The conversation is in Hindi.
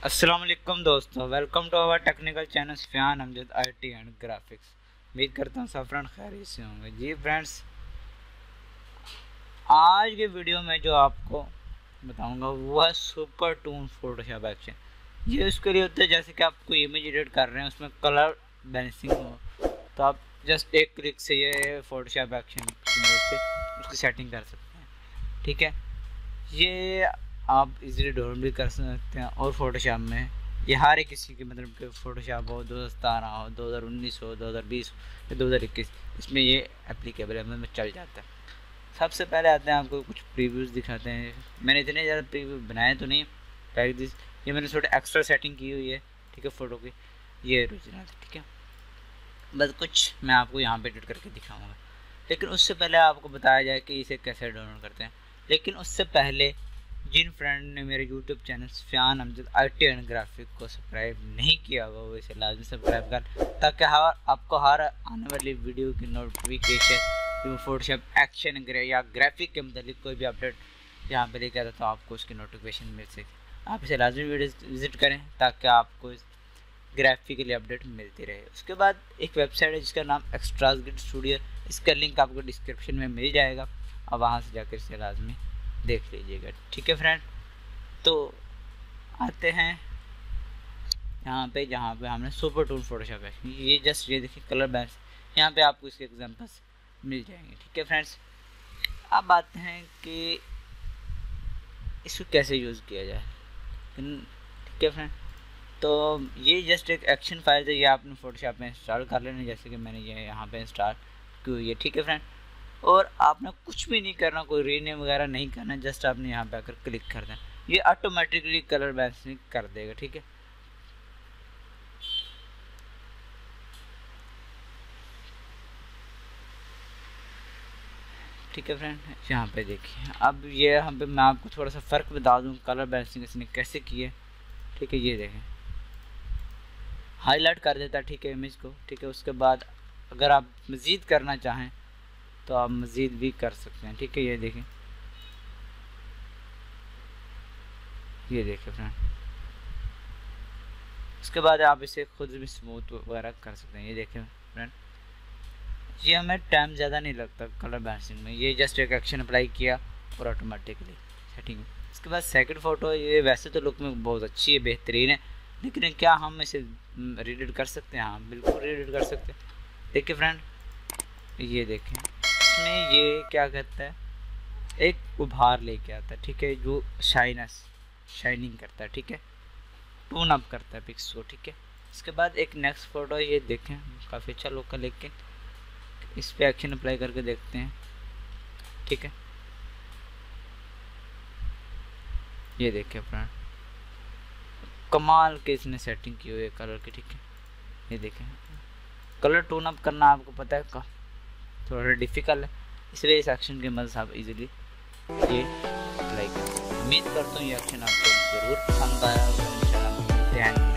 अस्सलाम वालेकुम दोस्तों, welcome to our technical channel Sufiyan Amjad IT and graphics. उम्मीद करता हूँ सब फ्रेंड खैरियत से होंगे। जी फ्रेंड्स, आज के वीडियो में जो आपको बताऊंगा वो है सुपर टून फोटोशॉप एक्शन। ये उसके लिए होता है जैसे कि आप कोई इमेज एडिट कर रहे हैं, उसमें कलर बैलेंसिंग हो तो आप जस्ट एक क्लिक से ये फोटोशॉप एक्शन की मदद से उसकी सेटिंग कर सकते हैं। ठीक है, ये आप इजीली डाउनलोड भी कर सकते हैं। और फोटोशॉप में ये हर एक किसी के मतलब कि फोटोशॉप हो 2017 हो, 2019 हो, 2020 हो या 2021, इसमें ये एप्लीकेबल है, मतलब चल जाता है। सबसे पहले आते हैं, आपको कुछ प्रीव्यूज़ दिखाते हैं। मैंने इतने ज़्यादा प्रीव्यू बनाए तो नहीं, लाइक दिस। ये मैंने थोड़ा एक्स्ट्रा सेटिंग की हुई है, ठीक है, फ़ोटो की। ये ओरिजिनल, ठीक है, बस कुछ मैं आपको यहाँ पे एडिट करके दिखाऊँगा। लेकिन उससे पहले आपको बताया जाए कि इसे कैसे डाउनलोड करते हैं। लेकिन उससे पहले जिन फ्रेंड ने मेरे YouTube channel Sufiyan Amjad IT and graphic को सब्सक्राइब नहीं किया हुआ वो इसे लाजमी सब्सक्राइब कर, ताकि आपको हर आने वाली वीडियो की नोटिफिकेशन, फोटोशॉप एक्शन या ग्राफिक के मतलब कोई भी अपडेट यहाँ पे लेकर आता तो आपको उसकी नोटिफिकेशन मिल सके। आप इसे लाजमी वीडियो विजिट करें ताकि आपको ग्राफिकली अपडेट मिलती रहे। उसके बाद एक वेबसाइट है जिसका नाम एक्स्ट्रास गिट स्टूडियो, इसका लिंक आपको डिस्क्रिप्शन में मिल जाएगा। अब वहाँ से जाकर इसे लाजमी देख लीजिएगा। ठीक है फ्रेंड, तो आते हैं यहाँ पे जहाँ पे हमने सुपर टूल फोटोशॉप है। ये जस्ट ये देखिए कलर बैलेंस, यहाँ पे आपको इसके एग्जांपल्स मिल जाएंगे। ठीक है फ्रेंड्स, अब आते हैं कि इसको कैसे यूज़ किया जाए। ठीक है फ्रेंड, तो ये जस्ट एक एक्शन फाइल है, ये आपने फोटोशॉप में इंस्टॉल कर लेना, जैसे कि मैंने ये यहाँ पे इंस्टॉल की हुई है। ठीक है फ्रेंड, और आपने कुछ भी नहीं करना, कोई रीनेम वगैरह नहीं करना, जस्ट आपने यहाँ पे आकर क्लिक कर देना, ये ऑटोमेटिकली कलर बैलेंसिंग कर देगा। ठीक है, ठीक है फ्रेंड, यहाँ पे देखिए। अब ये यहाँ पे मैं आपको थोड़ा सा फ़र्क बता दूँ कलर बैलेंसिंग इसने कैसे की है। ठीक है, ये देखें, हाईलाइट कर देता है, ठीक है, इमेज को। ठीक है, उसके बाद अगर आप मज़ीद करना चाहें तो आप मज़ीद भी कर सकते हैं। ठीक है, ये देखें, ये देखें फ्रेंड। उसके बाद आप इसे खुद भी स्मूथ वगैरह कर सकते हैं। ये देखें फ्रेंड, ये हमें टाइम ज़्यादा नहीं लगता कलर बैलेंसिंग में, ये जस्ट एक एक्शन अप्लाई किया और ऑटोमेटिकली सेटिंग। इसके बाद सेकंड फ़ोटो, ये वैसे तो लुक में बहुत अच्छी है, बेहतरीन है, लेकिन क्या हम इसे रीएडिट कर सकते हैं? हाँ, बिल्कुल रीएडिट कर सकते हैं। देखिए फ्रेंड, ये देखें, इसमें ये क्या कहता है, एक उभार लेके आता है। ठीक है, जो शाइनिंग करता है। ठीक है, टून अप करता है पिक्स को। ठीक है, इसके बाद एक नेक्स्ट फ़ोटो, ये देखें, काफ़ी अच्छा लुक है, लेकिन इस पे एक्शन अप्लाई करके देखते हैं। ठीक है, ये देखिए फ्रेंड, कमाल के इसने सेटिंग की हुई है कलर की। ठीक है, ये देखें, कलर टून अप करना आपको पता है थोड़ा सा डिफ़िकल्ट है, इसलिए इस एक्शन की मदद से आप इजीली ये अप्लाई करें। उम्मीद करता हूँ ये एक्शन आपको ज़रूर पसंद आया होगा। इंशाल्लाह मिलते हैं।